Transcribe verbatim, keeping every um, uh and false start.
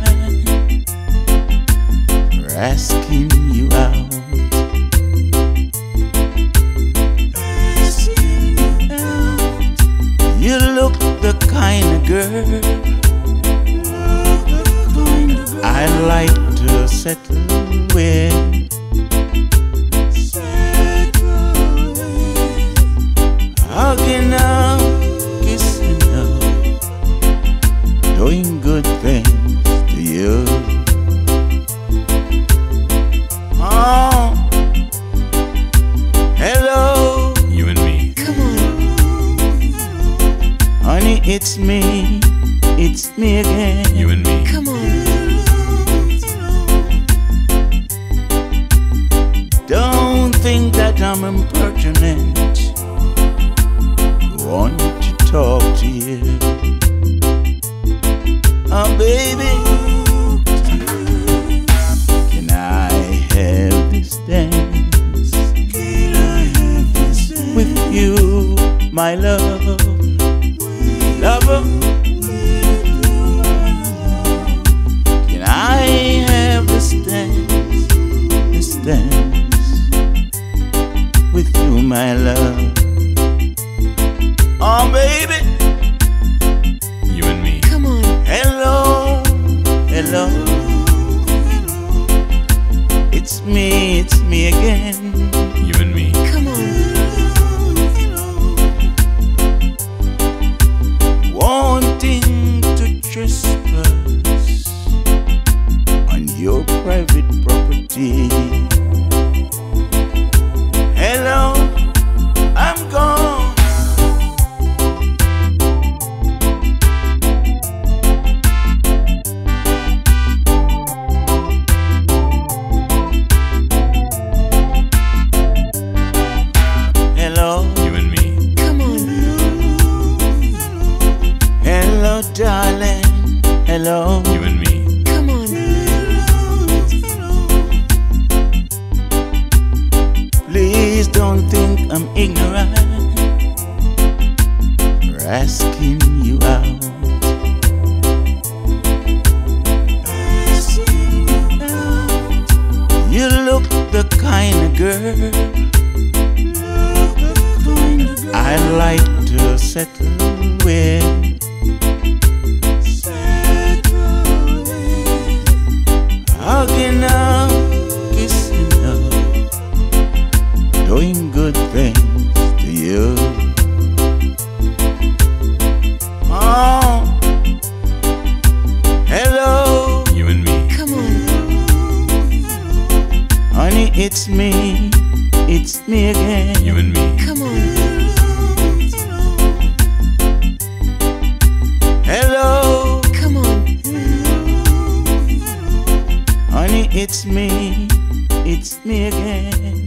for asking you out. You look the kind of girl I'd like to settle with. Hugging up, kissing up, doing good things to you. Oh, hello, you and me. Come on. Honey, it's me, it's me again. You and me. Come on. Don't think that I'm impertinent. Want to talk to you. Oh, baby, can I have this dance with you, my love? Lover, can I have this dance, this dance with you, my love? Oh, baby, You and me. Come on. hello, hello. It's me, it's me again. You and me. Come on. Wanting to trespass on your private property. Hello, I'm gone. Hello, You and me. Come on. hello, darling. Hello, You and me. Come on. please don't think I'm ignorant for asking you out. You look the kind of girl I'd like to settle with. Hugging up, kissing up, doing good things to you. Oh, hello, You and me. Come on. honey, it's me, it's me again. You and me. Come on. Hello, Come on. honey, it's me, it's me again.